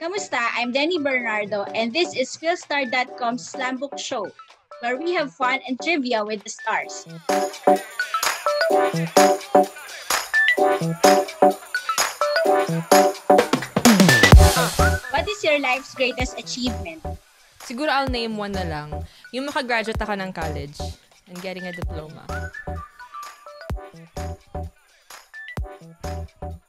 Kamusta? I'm Denny Bernardo, and this is Philstar.com's Slambook Show, where we have fun and trivia with the stars. What is your life's greatest achievement? Siguro I'll name one na lang. Yung makagraduate ako ng college and getting a diploma.